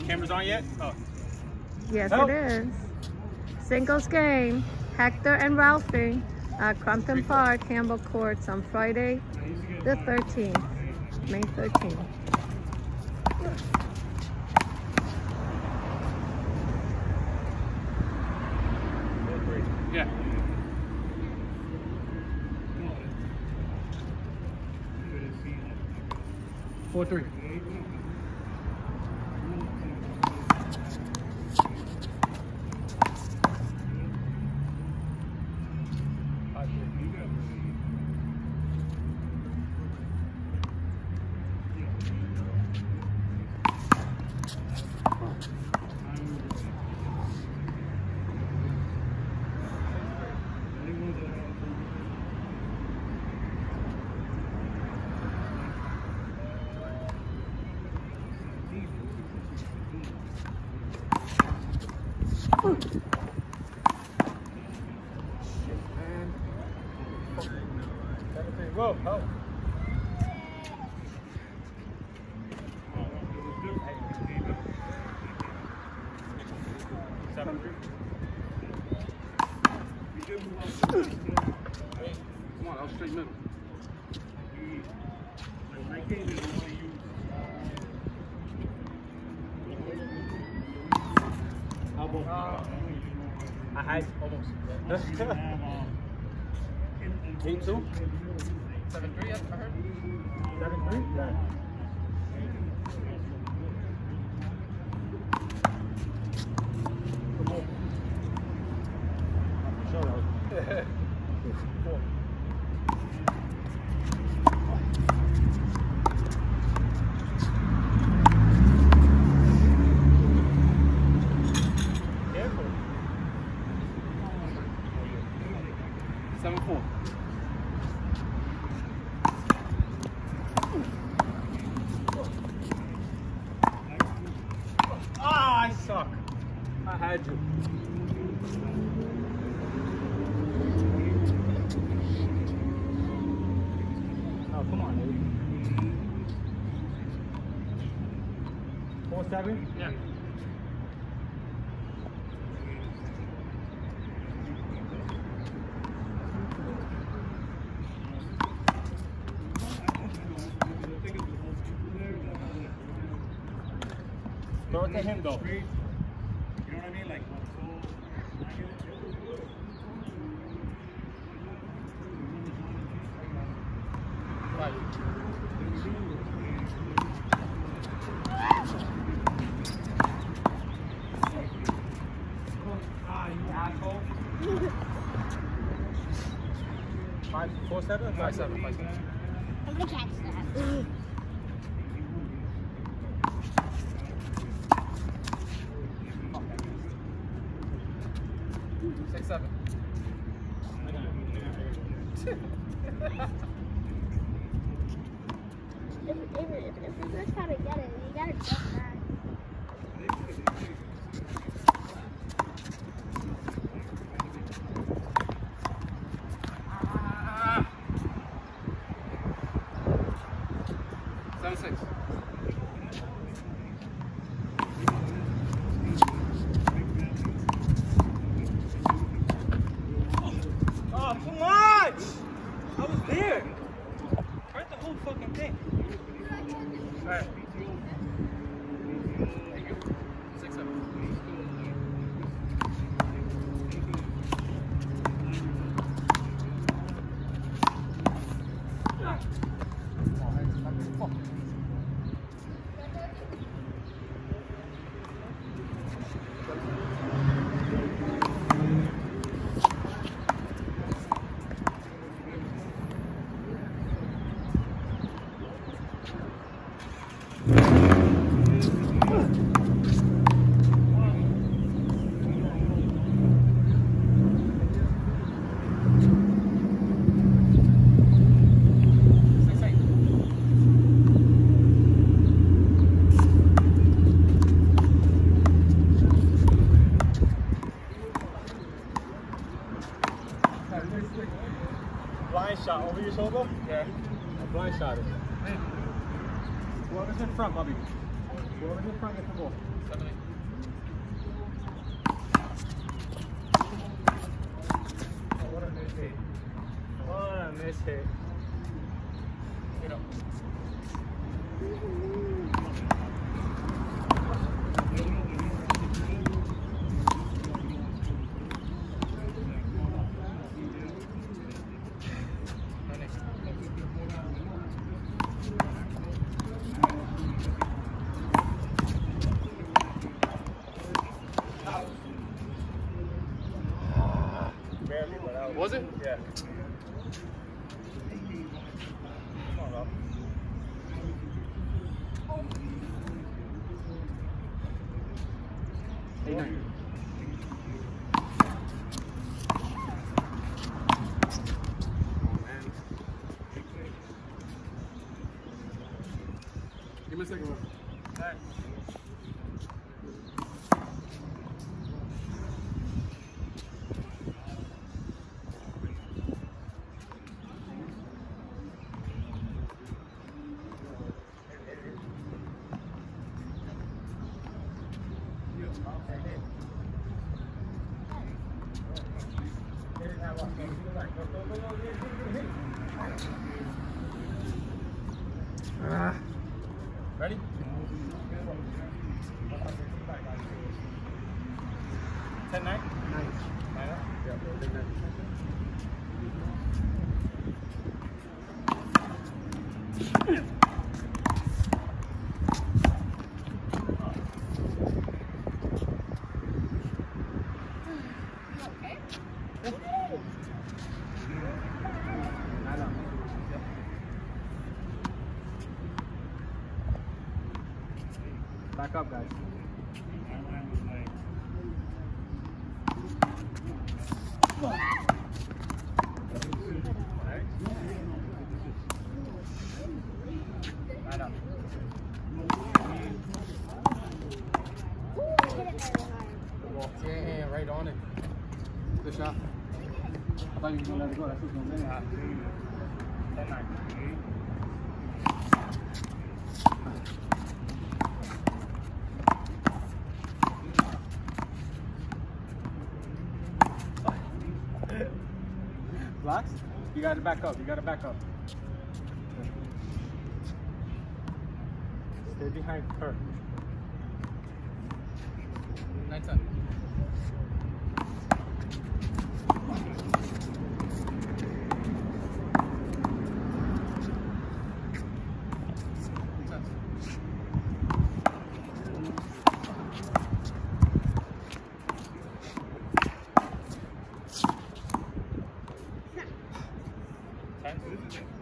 Cameras on yet? Oh. Yes, it is. Singles game, Hector and Ralphie at Crumpton Park, Campbell Courts on Friday the 13th, May 13th. Yeah. Four, three. Whoa, oh. 7-3. Come on, I'll straighten up. I had almost. 8-2? 7-3, I heard. 7-3? Yeah. Careful. 7-4. I suck. I had you. Oh, come on, dude. 4-7? Yeah. Throw it to him, though. You know what I mean? Like, right. You asshole. 5-4-7? 5-7. 5-7. I'm gonna catch that. 6-7. If we just try to get it, you gotta jump back. 7-6. Oh, too much! I was there. Hurt the whole fucking thing. All right. Thank you. 6-7. Blind shot over your shoulder? Yeah. A blind shot it. Whoever's in front, Bobby. Whoever's in front gets the ball. 7-8. Oh, what a miss hit. What a miss hit. Get up. Was it? Yeah. Come on, Rob. Give me a second one. Nice. Ready? 10-9? 9 up? Yeah, big night. Back up, guys. Line up. Yeah, right on it. Good shot. I thought you were going to let it go. That's what's going to be. 10-9. Blocks? You gotta back up. You gotta back up. Stay behind her. 9-10. Ten.